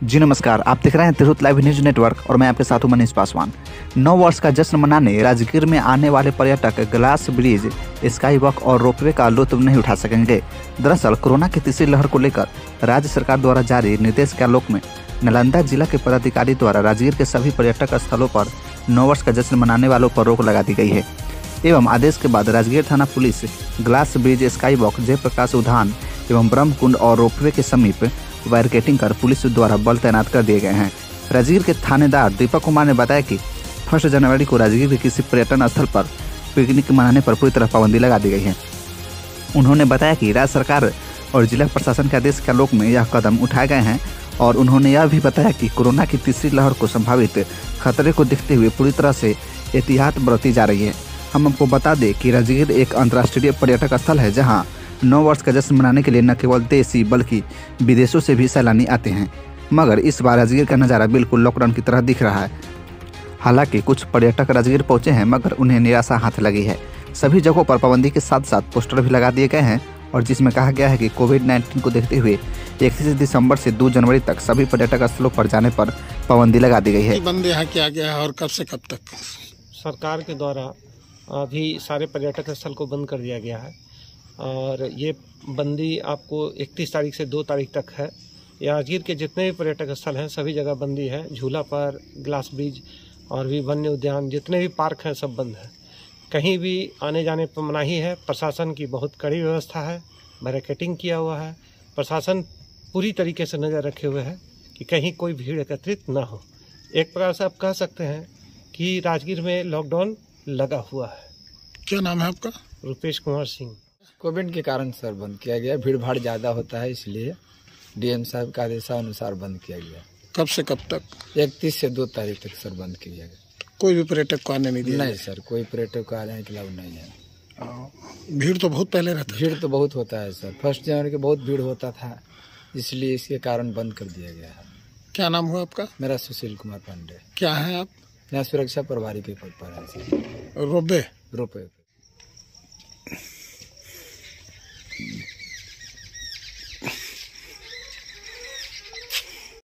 जी नमस्कार, आप देख रहे हैं तिरहुत लाइव न्यूज नेटवर्क और मैं आपके साथ हूं मनीष पासवान। 9 वर्ष का जश्न मनाने राजगीर में आने वाले पर्यटक ग्लास ब्रिज, स्काई वॉक और रोपवे का लुत्फ नहीं उठा सकेंगे। दरअसल कोरोना की तीसरी लहर को लेकर राज्य सरकार द्वारा जारी निर्देश के आलोक में नालंदा जिला के पदाधिकारी द्वारा राजगीर के सभी पर्यटक स्थलों पर 9 वर्ष का जश्न मनाने वालों पर रोक लगा दी गई है। एवं आदेश के बाद राजगीर थाना police glass bridge, sky walk, Jayaprakash Udyan एवं ब्रह्मकुंड और रोपवे के समीप बैरिकेडिंग कर पुलिस द्वारा बल तैनात कर दिए गए हैं। राजगीर के थानेदार दीपक कुमार ने बताया कि 1 जनवरी को राजगीर के किसी पर्यटन स्थल पर पिकनिक मनाने पर पूरी तरह पाबंदी लगा दी गई है। उन्होंने बताया कि राज्य सरकार और जिला प्रशासन के आदेश के आलोक में यह कदम उठाए गए हैं और उन्होंने यह भी बताया कि कोरोना की तीसरी लहर को संभावित खतरे को देखते हुए पूरी तरह से एहतियात बरती जा रही है। हम आपको बता दें कि राजगीर एक अंतर्राष्ट्रीय पर्यटक स्थल है जहाँ 9 वर्ष का जश्न मनाने के लिए न केवल देशी बल्कि विदेशों से भी सैलानी आते हैं। मगर इस बार राजगीर का नज़ारा बिल्कुल लॉकडाउन की तरह दिख रहा है। हालांकि कुछ पर्यटक राजगीर पहुंचे हैं मगर उन्हें निराशा हाथ लगी है। सभी जगहों पर पाबंदी के साथ साथ पोस्टर भी लगा दिए गए हैं और जिसमें कहा गया है कि कोविड-19 को देखते हुए 31 दिसंबर से 2 जनवरी तक सभी पर्यटक स्थलों पर जाने पर पाबंदी लगा दी गई है। बंद यहाँ किया गया है और कब से कब तक? सरकार के द्वारा अभी सारे पर्यटक स्थल को बंद कर दिया गया है और ये बंदी आपको 31 तारीख से 2 तारीख तक है। राजगीर के जितने भी पर्यटक स्थल हैं सभी जगह बंदी है। झूला पर, ग्लास ब्रिज और भी वन्य उद्यान, जितने भी पार्क हैं सब बंद है। कहीं भी आने जाने पर मनाही है। प्रशासन की बहुत कड़ी व्यवस्था है, बैरिकेडिंग किया हुआ है। प्रशासन पूरी तरीके से नज़र रखे हुए है कि कहीं कोई भीड़ एकत्रित ना हो। एक प्रकार से आप कह सकते हैं कि राजगीर में लॉकडाउन लगा हुआ है। क्या नाम है आपका? रुपेश कुमार सिंह। कोविड के कारण सर बंद किया गया। भीड़ भाड़ ज़्यादा होता है इसलिए डीएम साहब का आदेशानुसार बंद किया गया। कब से कब तक? 31 से 2 तारीख तक सर बंद किया गया। कोई भी पर्यटक को आने नहीं दिया? नहीं सर, कोई पर्यटक को आने के अलाउ नहीं है। भीड़ तो बहुत पहले रहता भीड़ तो बहुत होता है सर। 1 जनवरी के बहुत भीड़ होता था, इसलिए इसके कारण बंद कर दिया गया है। क्या नाम हुआ आपका? मेरा सुशील कुमार पांडे। क्या है आप? यहाँ सुरक्षा प्रभारी के पद पर है। रोपवे? रोपवे।